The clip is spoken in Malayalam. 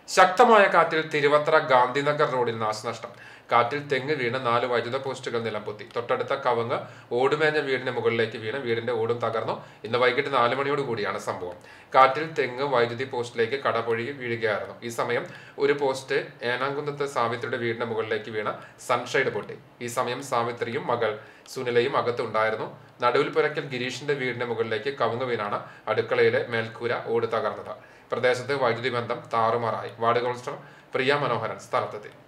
ശക്തമായ കാറ്റിൽ തിരുവത്ര ഗാന്ധിനഗർ റോഡിൽ നാശനഷ്ടം. കാറ്റിൽ തെങ്ങ് വീണ് 4 വൈദ്യുത പോസ്റ്റുകൾ നിലംപൊത്തി. തൊട്ടടുത്ത കവുങ്ങ് ഓടുമേഞ്ഞ വീടിന് മുകളിലേക്ക് വീണ് വീടിന്റെ ഓടും തകർന്നു. ഇന്ന് വൈകിട്ട് 4 മണിയോട് കൂടിയാണ് സംഭവം. കാറ്റിൽ തെങ്ങ് വൈദ്യുതി പോസ്റ്റിലേക്ക് കടപൊഴുകി വീഴുകയായിരുന്നു. ഈ സമയം ഒരു പോസ്റ്റ് ഏനാംകുന്നത്ത് സാവിത്രിയുടെ വീടിന്റെ മുകളിലേക്ക് വീണ സൺഷൈഡ് പൊട്ടി. ഈ സമയം സാവിത്രിയും മകൾ സുനിലയും അകത്തുണ്ടായിരുന്നു. നടുവിൽ പുരക്കൽ ഗിരീഷിന്റെ വീടിന്റെ മുകളിലേക്ക് കവുങ്ങ് വീണാണ് അടുക്കളയിലെ മേൽക്കൂര ഓട് തകർന്നത്. പ്രദേശത്ത് വൈദ്യുതി ബന്ധം താറുമാറായി. വാർഡ് കൗൺസിലർ പ്രിയ മനോഹരൻ സ്ഥലത്തെത്തി.